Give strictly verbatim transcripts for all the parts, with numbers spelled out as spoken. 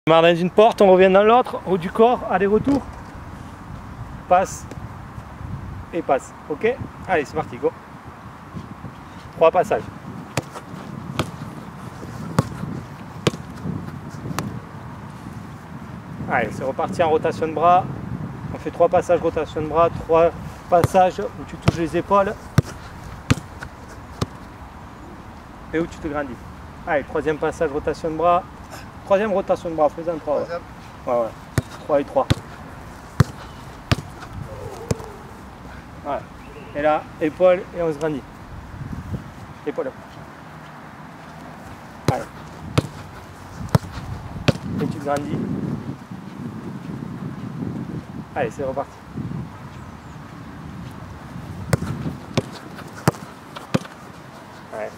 On démarre dans une porte, on revient dans l'autre, haut du corps, aller-retour, passe et passe. Ok? Allez, c'est parti, go. Trois passages. Allez, c'est reparti en rotation de bras. On fait trois passages rotation de bras, trois passages où tu touches les épaules et où tu te grandis. Allez, troisième passage rotation de bras. Troisième rotation de bras, faisons trois. Ouais. Ouais, ouais. trois et trois. Voilà. Et là, épaule et on se grandit. Épaule. Allez. Et tu te grandis. Allez, c'est reparti. Ouais.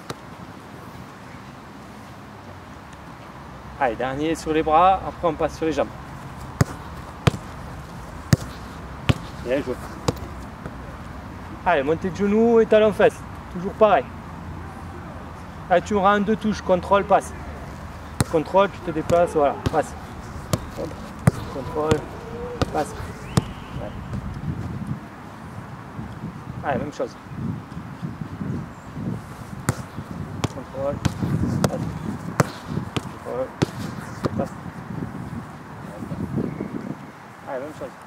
Allez, dernier sur les bras, après on passe sur les jambes. Bien joué. Allez, montée de genoux et talon fesse. Toujours pareil. Allez, tu auras un deux touches, contrôle, passe. Contrôle, tu te déplaces, voilà, passe. Contrôle, passe. Ouais. Allez, même chose. Contrôle, passe. Contrôle, passe. Allez, même chose.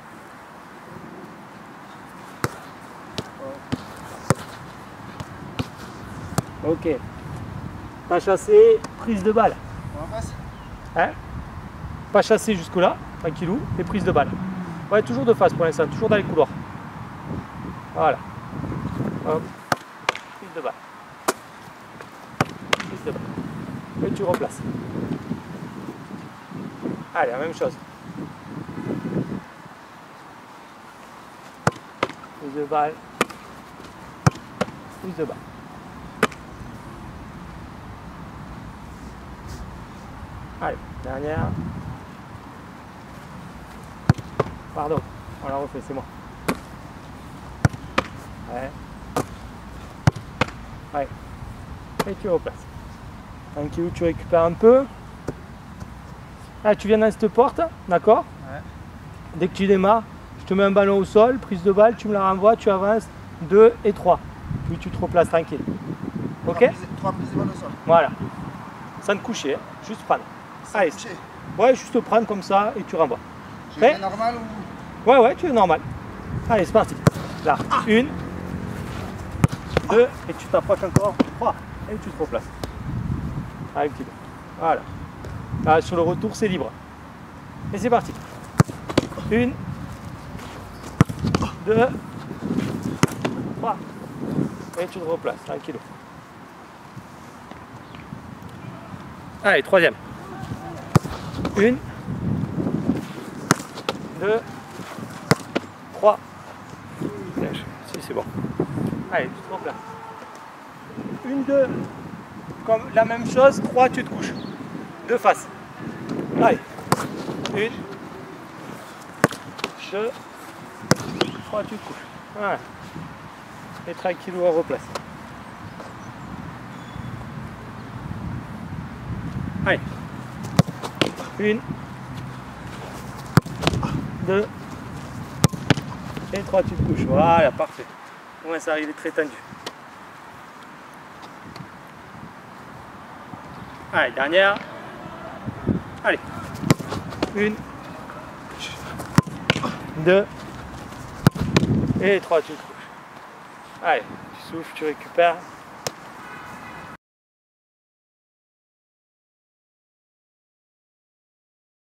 Ok. Pas chassé, prise de balle. On passe. Hein? Pas chassé jusque là, tranquillou, et prise de balle. Ouais, toujours de face pour l'instant, toujours dans les couloirs. Voilà. Hop. Prise de balle. Prise de balle. Et tu replaces. Allez, la même chose. Prise de balle. Prise de balle. Allez, dernière. Pardon, on la refait, c'est moi. Ouais. Ouais. Et tu replaces. Tranquille, tu récupères un peu. Là, tu viens dans cette porte, d'accord? Ouais. Dès que tu démarres, je te mets un ballon au sol, prise de balle, tu me la renvoies, tu avances deux et trois. Puis tu te replaces tranquille. Ok? trois prises de balle au sol. Voilà. Sans te coucher, hein. Juste prendre. Sans Allez. coucher. Ouais, juste prendre comme ça et tu renvoies. Je fais normal ou... Ouais, ouais, tu es normal. Allez, c'est parti. Là, ah. Une, deux, et tu t'approches encore. Trois, et tu te replaces. Avec petit peu. Voilà. Là, sur le retour, c'est libre. Et c'est parti. Une, deux, trois. Et tu te replaces. Tranquille. Allez, troisième. Une, deux, trois. Si, c'est bon. Allez, tu te replaces. Une, deux. Comme la même chose, trois, tu te couches. Deux faces. Allez. Une, deux, trois, tu te couches. Voilà. Et tranquillou, on replace. Allez. Une, deux, et trois, tu te couches. Voilà, parfait. Au moins, ça arrive très tendu. Allez, dernière. Allez. Une, deux, et trois, tu te couches. Allez, tu souffles, tu récupères.